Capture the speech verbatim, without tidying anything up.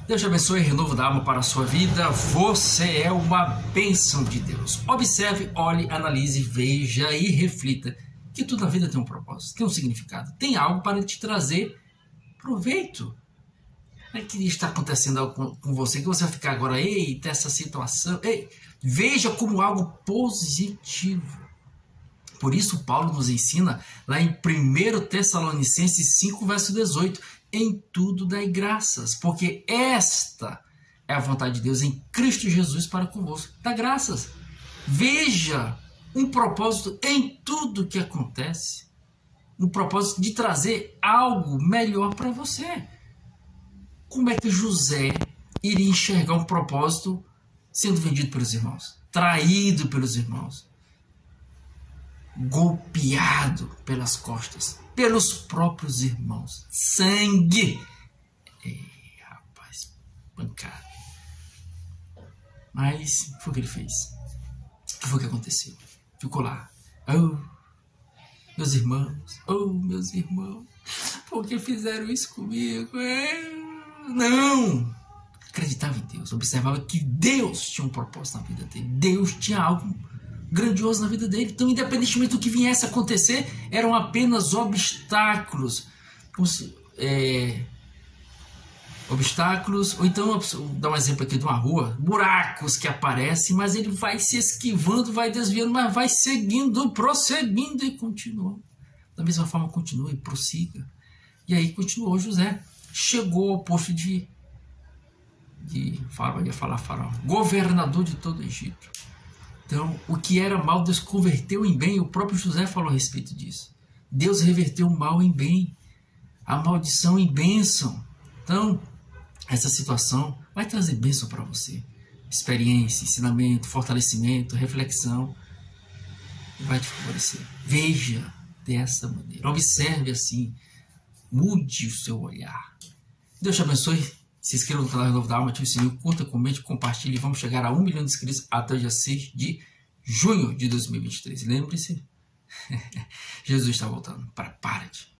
Deus te abençoe, renovo da alma para a sua vida. Você é uma bênção de Deus. Observe, olhe, analise, veja e reflita que tudo na vida tem um propósito, tem um significado, tem algo para te trazer proveito. Não é que está acontecendo algo com, com você, que você vai ficar agora, eita, essa situação. Ei, veja como algo positivo. Por isso Paulo nos ensina lá em primeiro Tessalonicenses cinco, verso dezoito, em tudo dai graças, porque esta é a vontade de Deus em Cristo Jesus para convosco. Dá graças. Veja um propósito em tudo que acontece. Um propósito de trazer algo melhor para você. Como é que José iria enxergar um propósito sendo vendido pelos irmãos? Traído pelos irmãos? Golpeado pelas costas, pelos próprios irmãos. Sangue! Ei, rapaz, pancada. Mas foi o que ele fez. Foi o que aconteceu. Ficou lá. Oh, meus irmãos. Oh, meus irmãos. Por que fizeram isso comigo? É, não! Acreditava em Deus. Observava que Deus tinha um propósito na vida dele. Deus tinha algo grandioso na vida dele. Então, independentemente do que viesse a acontecer, eram apenas obstáculos. Os, é, obstáculos, ou então, vou dar um exemplo aqui de uma rua, buracos que aparecem, mas ele vai se esquivando, vai desviando, mas vai seguindo, prosseguindo e continua. Da mesma forma, continua e prossiga. E aí continuou José. Chegou ao posto de, de faraó, ia falar faraó, governador de todo o Egito. Então, o que era mal, Deus converteu em bem. O próprio José falou a respeito disso. Deus reverteu o mal em bem, a maldição em bênção. Então, essa situação vai trazer bênção para você. Experiência, ensinamento, fortalecimento, reflexão. E vai te favorecer. Veja dessa maneira. Observe assim. Mude o seu olhar. Deus te abençoe. Se inscreva no canal Renovo da Alma, ative o sininho, curta, comente, compartilhe. Vamos chegar a um milhão de inscritos até o dia seis de junho de dois mil e vinte e três. Lembre-se, Jesus está voltando. Prepare-te.